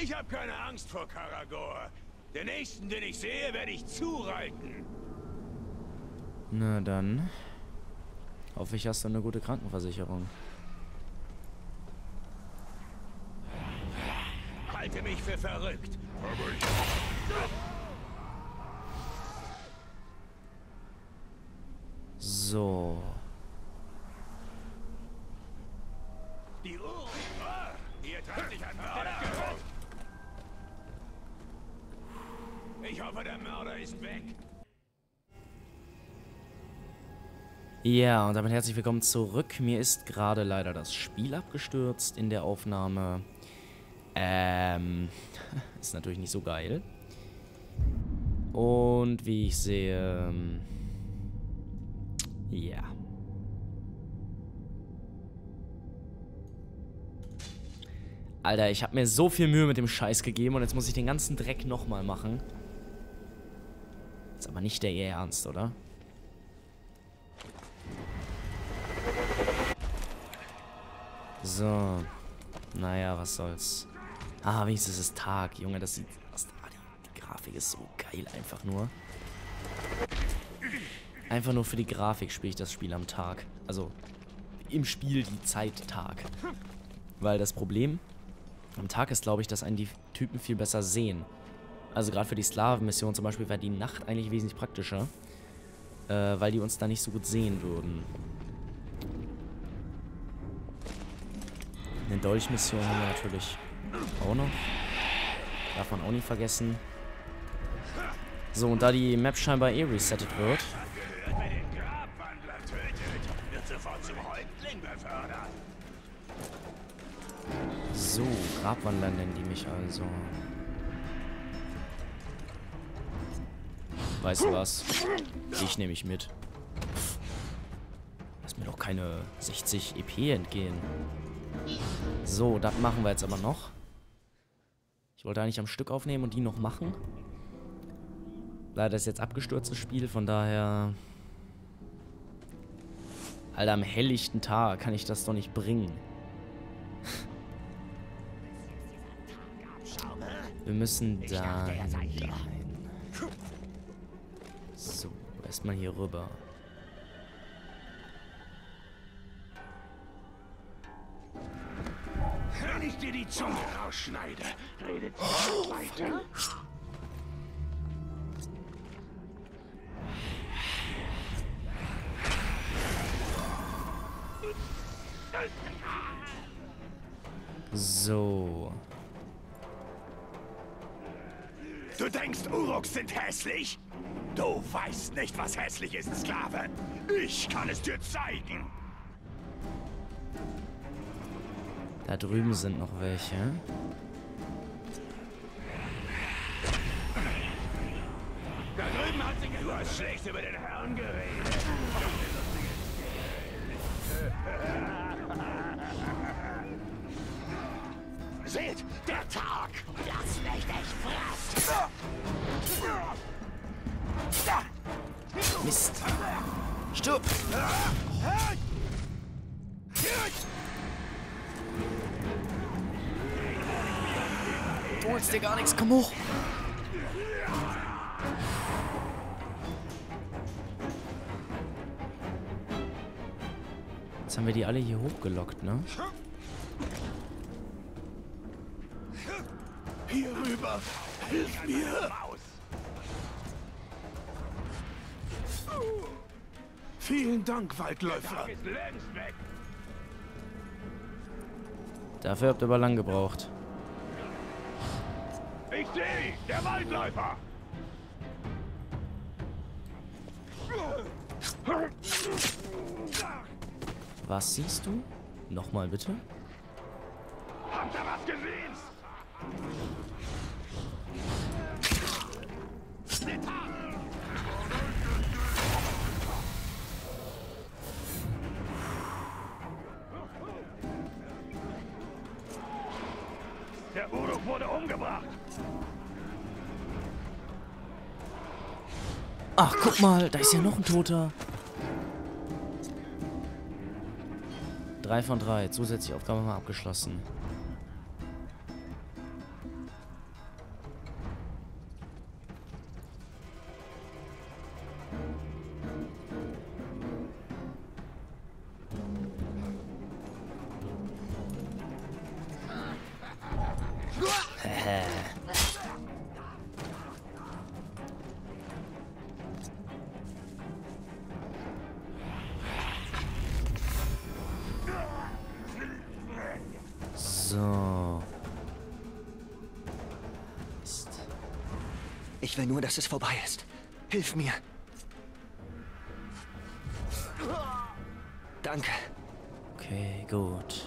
Ich habe keine Angst vor Karagor. Den nächsten, den ich sehe, werde ich zureiten. Na dann. Hoffe ich, hast du eine gute Krankenversicherung. Halte mich für verrückt. Aber ich... So. Die Uhr. Ah, hier treibt sich ein Mörder. Ich hoffe, der Mörder ist weg. Ja, und damit herzlich willkommen zurück. Mir ist gerade leider das Spiel abgestürzt in der Aufnahme. Ist natürlich nicht so geil. Und wie ich sehe... ja. Alter, ich habe mir so viel Mühe mit dem Scheiß gegeben und jetzt muss ich den ganzen Dreck nochmal machen. Ist aber nicht der Ernst, oder? So. Naja, was soll's. Ah, wenigstens ist es Tag. Junge, das sieht... die Grafik ist so geil, einfach nur. Einfach nur für die Grafik spiele ich das Spiel am Tag. Also, im Spiel die Zeit Tag. Weil das Problem am Tag ist, glaube ich, dass einen die Typen viel besser sehen. Also gerade für die Sklavenmission zum Beispiel wäre die Nacht eigentlich wesentlich praktischer. Weil die uns da nicht so gut sehen würden. Eine Dolchmission haben wir natürlich auch noch. Darf man auch nicht vergessen. So, und da die Map scheinbar eh resettet wird. Wer den Grabwandler tötet, wird sofort zum Häuptling befördert. So, Grabwandler nennen die mich also. Weißt du was? Ich nehme mich mit. Lass mir doch keine 60 EP entgehen. So, das machen wir jetzt aber noch. Ich wollte eigentlich am Stück aufnehmen und die noch machen. Leider ist jetzt abgestürztes Spiel, von daher... Alter, am helllichten Tag kann ich das doch nicht bringen. Wir müssen dahin. So, erstmal hier rüber. Wenn ich dir die Zunge rausschneide, redet sie weiter. So. Du denkst, Uruks sind hässlich? Du weißt nicht, was hässlich ist, Sklave. Ich kann es dir zeigen. Da drüben sind noch welche. Da drüben hat sich... Du hast schlecht über den Herrn geredet. Seht, der Tag! Das Licht echt frisst! Mist. Stirb! Du holst dir gar nichts, komm hoch! Jetzt haben wir die alle hier hochgelockt, ne? Hier rüber! Hilf mir! Vielen Dank, Waldläufer. Dafür habt ihr aber lang gebraucht. Ich sehe, der Waldläufer. Was siehst du? Nochmal bitte? Habt ihr was gesehen? Der Uruk wurde umgebracht. Ach, guck mal, da ist ja noch ein Toter. 3 von 3. Zusätzliche Aufgabe mal abgeschlossen. So. Ich will nur, dass es vorbei ist. Hilf mir. Danke. Okay, gut.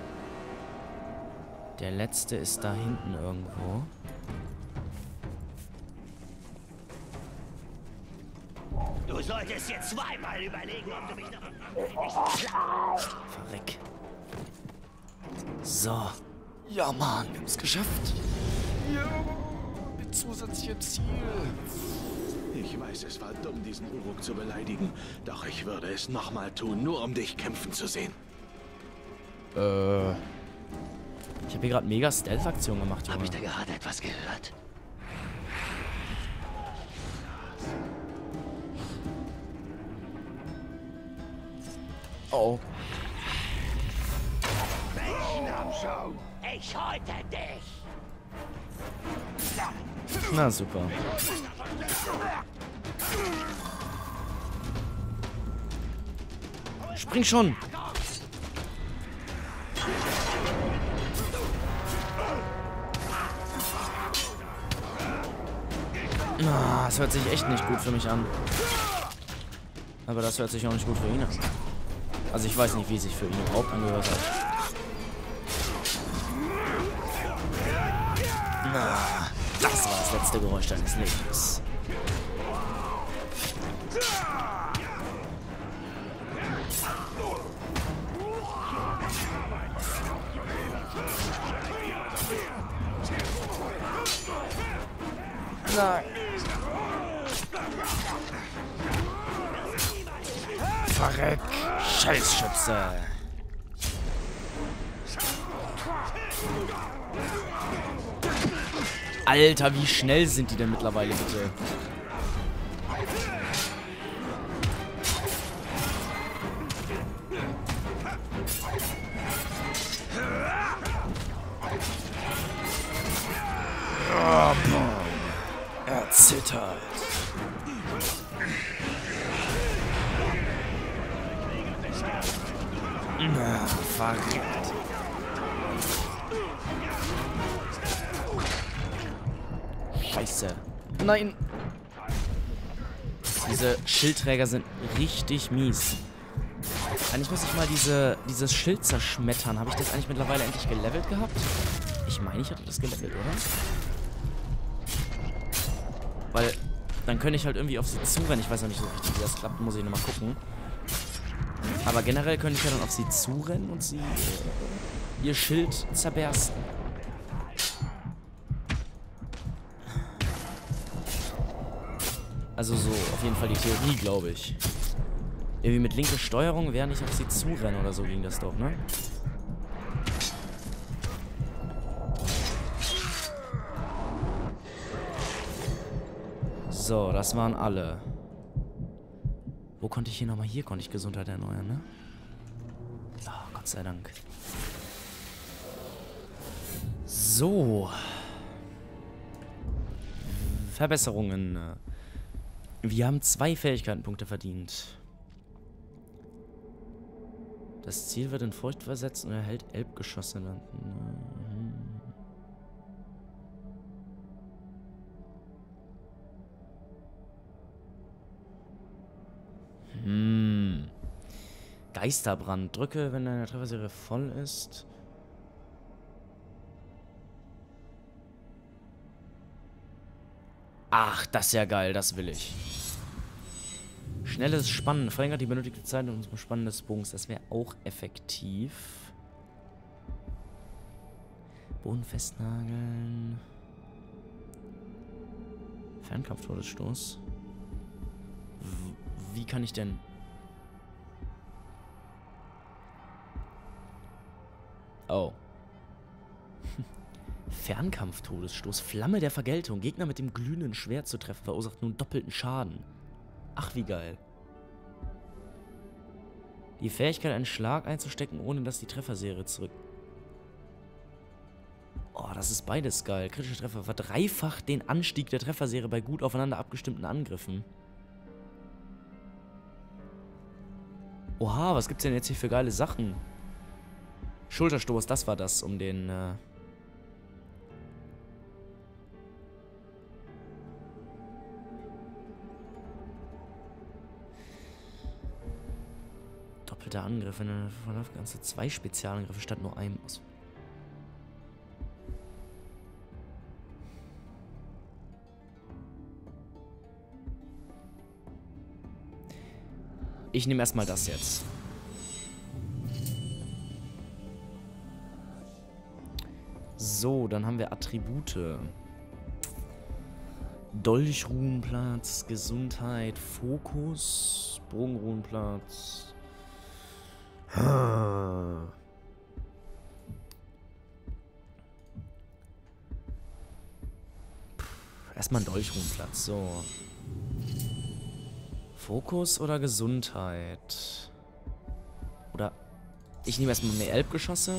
Der letzte ist da hinten irgendwo. Du solltest jetzt zweimal überlegen, ob du mich noch... Verreck. So. Ja, Mann, wir haben es geschafft. Ja, mit zusätzlichem Ziel. Ich weiß, es war dumm, diesen Uruk zu beleidigen. Doch ich würde es nochmal tun, nur um dich kämpfen zu sehen. Ich habe hier gerade mega Stealth-Aktion gemacht, Junge. Habe ich da gerade etwas gehört? Oh. Ich häute dich! Na, super. Spring schon! Ah, das hört sich echt nicht gut für mich an. Aber das hört sich auch nicht gut für ihn an. Also ich weiß nicht, wie es sich für ihn überhaupt angehört hat. Ah, das war das letzte Geräusch deines Lebens. Nein. Verreck, Scheißschütze. Alter, wie schnell sind die denn mittlerweile, bitte? Oh, er zittert. Na, verrückt. Scheiße. Nein. Diese Schildträger sind richtig mies. Eigentlich muss ich mal dieses Schild zerschmettern. Habe ich das eigentlich mittlerweile endlich gelevelt gehabt? Ich meine, ich hatte das gelevelt, oder? Weil dann könnte ich halt irgendwie auf sie zurennen. Ich weiß noch nicht so richtig, wie das klappt. Muss ich nochmal gucken. Aber generell könnte ich ja dann auf sie zurennen und sie ihr Schild zerbersten. Also so, auf jeden Fall die Theorie, glaube ich. Irgendwie mit linker Steuerung, während ich auf sie zurenne oder so ging das doch, ne? So, das waren alle. Wo konnte ich hier nochmal? Hier konnte ich Gesundheit erneuern, ne? Ja, Gott sei Dank. So. Verbesserungen. Wir haben 2 Fähigkeitenpunkte verdient. Das Ziel wird in Furcht versetzt und erhält Elbgeschosse landen. Geisterbrand. Drücke, wenn deine Trefferserie voll ist. Ach, das ist ja geil. Das will ich. Schnelles Spannen. Verlängert die benötigte Zeit und zum Spannen des Bogens. Das wäre auch effektiv. Boden festnageln. Fernkampf-Todesstoß. Wie kann ich denn... Oh. Fernkampf-Todesstoß. Flamme der Vergeltung. Gegner mit dem glühenden Schwert zu treffen verursacht nun doppelten Schaden. Ach, wie geil. Die Fähigkeit, einen Schlag einzustecken, ohne dass die Trefferserie zurück... Oh, das ist beides geil. Kritische Treffer verdreifacht den Anstieg der Trefferserie bei gut aufeinander abgestimmten Angriffen. Oha, was gibt's denn jetzt hier für geile Sachen? Schulterstoß, das war das, um den... Doppelter Angriff, wenn er verläuft, ganze 2 Spezialangriffe statt nur einem aus. Ich nehme erstmal das jetzt. So, dann haben wir Attribute. Dolchruhenplatz, Gesundheit, Fokus, Bogenruhenplatz. Erstmal ein Dolchruhenplatz, so. Fokus oder Gesundheit? Oder ich nehme erstmal mehr Elbgeschosse.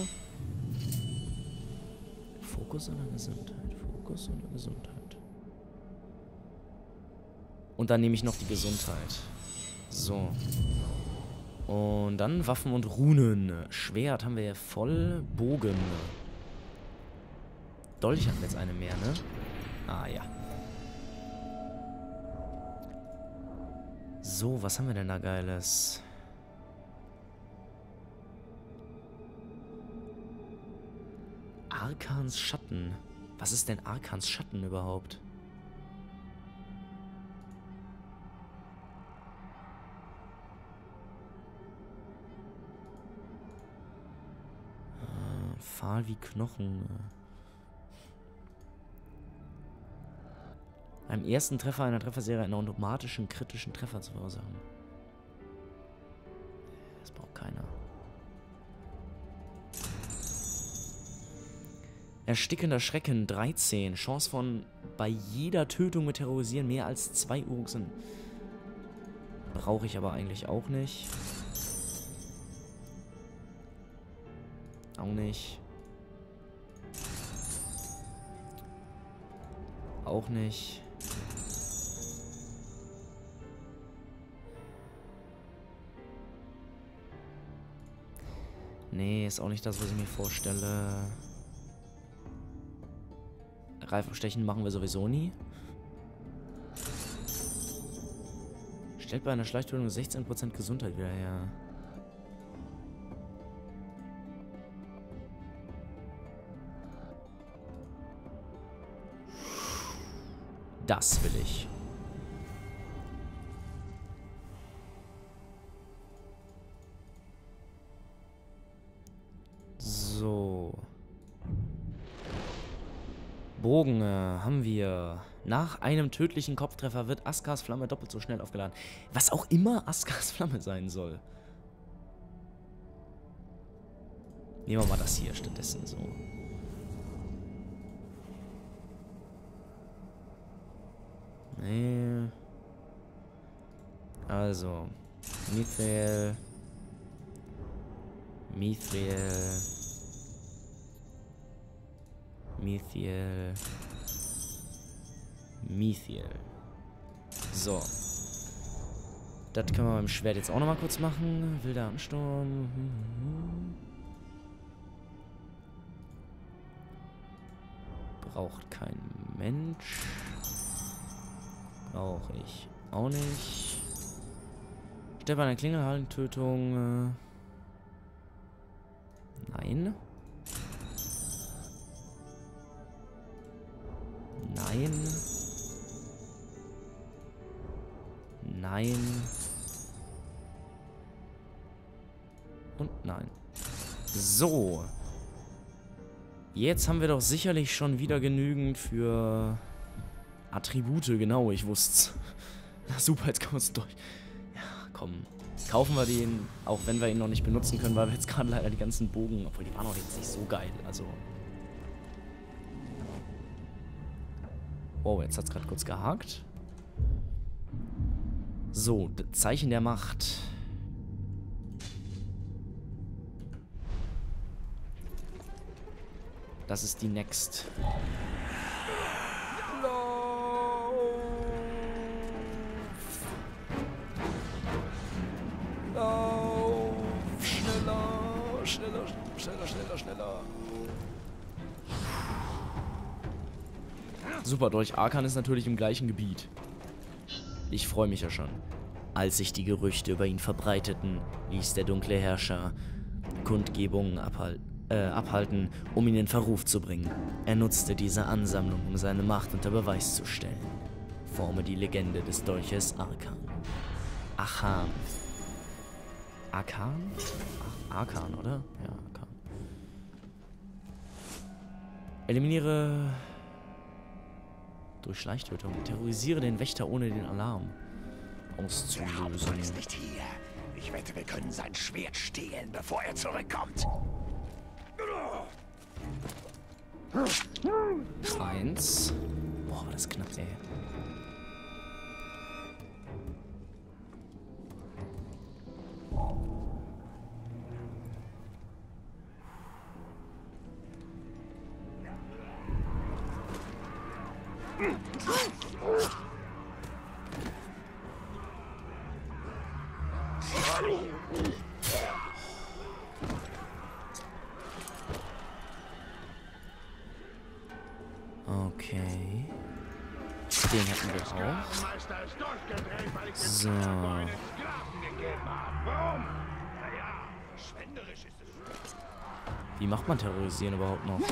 Fokus oder Gesundheit? Fokus oder Gesundheit? Und dann nehme ich noch die Gesundheit. So. Und dann Waffen und Runen. Schwert haben wir ja voll. Bogen. Dolch haben wir jetzt eine mehr, ne? Ah, ja. So, was haben wir denn da Geiles? Arkans Schatten. Was ist denn Arkans Schatten überhaupt? Fahl wie Knochen. Beim ersten Treffer einer Trefferserie einen automatischen kritischen Treffer zu verursachen. Das braucht keiner. Erstickender Schrecken 13. Chance von bei jeder Tötung mit Terrorisieren mehr als 2 Uruxen. Brauche ich aber eigentlich auch nicht. Auch nicht. Auch nicht. Nee, ist auch nicht das, was ich mir vorstelle. Reifenstechen machen wir sowieso nie. Stellt bei einer Schleichtötung 16% Gesundheit wieder her. Das will ich. So. Bogen haben wir. Nach einem tödlichen Kopftreffer wird Askars Flamme doppelt so schnell aufgeladen. Was auch immer Askars Flamme sein soll. Nehmen wir mal das hier stattdessen so. Nee. Also. Mithril. Mithril. Mithril. Mithril. So. Das können wir beim Schwert jetzt auch nochmal kurz machen. Wilder Ansturm. Braucht kein Mensch. Brauche ich auch nicht. Stellt bei einer Klingelhallentötung. Nein. Nein. Nein. Und nein. So. Jetzt haben wir doch sicherlich schon wieder genügend für Attribute. Genau, ich wusste's. Na super, jetzt kommen wir uns durch. Ja, komm. Kaufen wir den, auch wenn wir ihn noch nicht benutzen können, weil wir jetzt gerade leider die ganzen Bogen, obwohl die waren auch jetzt nicht so geil, also. Oh, jetzt hat's gerade kurz gehakt. So, Zeichen der Macht. Das ist die Next. schneller, schneller, schneller. Super, Dolch Arkan ist natürlich im gleichen Gebiet. Ich freue mich ja schon. Als sich die Gerüchte über ihn verbreiteten, ließ der dunkle Herrscher Kundgebungen abhalten, um ihn in Verruf zu bringen. Er nutzte diese Ansammlung, um seine Macht unter Beweis zu stellen. Forme die Legende des Dolches Arkan. Achan. Arkan? Ach, Arkan, oder? Ja, Arkan. Eliminiere durch Schleichtötung. Terrorisiere den Wächter ohne den Alarm auszulösen. Ist nicht hier. Ich wette, wir können sein Schwert stehlen, bevor er zurückkommt. 1. Boah, war das knapp, ey. Okay. Den hätten wir auch. So. Wie macht man Terrorisieren überhaupt noch?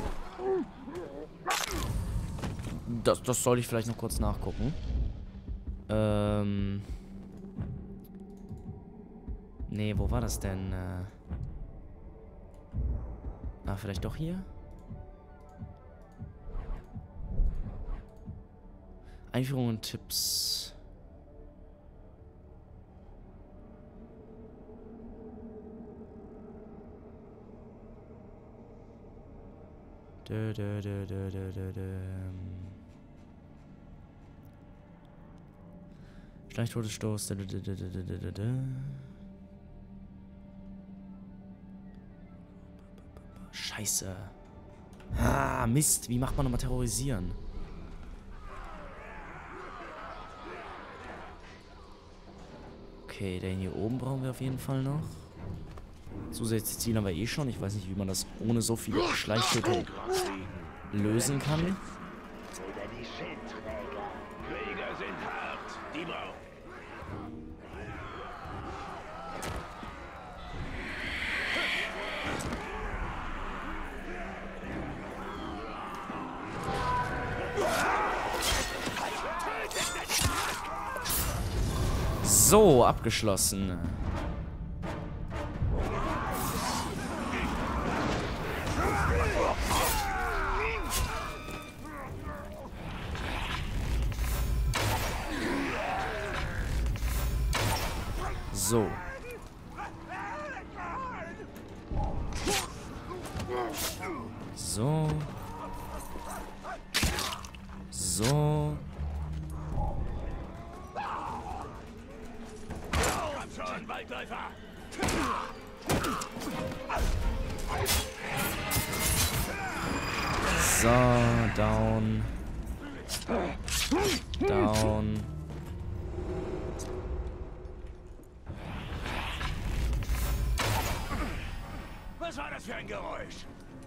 Das soll ich vielleicht noch kurz nachgucken. Nee, wo war das denn? Vielleicht doch hier? Einführung und Tipps. Schleichtodesstoß. Scheiße. Ah, Mist. Wie macht man nochmal Terrorisieren? Okay, den hier oben brauchen wir auf jeden Fall noch. Zusätzliche Ziele haben wir eh schon. Ich weiß nicht, wie man das ohne so viel Schleichtötung lösen kann. Oder die Schildträger. Krieger sind hart. Die brauchen. So, abgeschlossen. So. So. So. Schon, Waldläufer! So, down. Down. Was war das für ein Geräusch?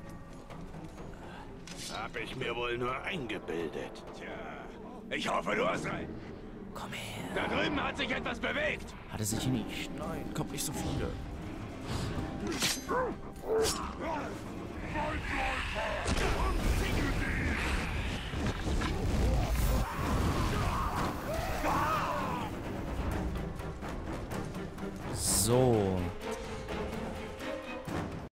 Hab ich mir wohl nur eingebildet. Tja, ich hoffe, du hast recht. Komm her. Da drüben hat sich etwas bewegt. Hat er sich nicht? Nein, kommt nicht so viele. Was So.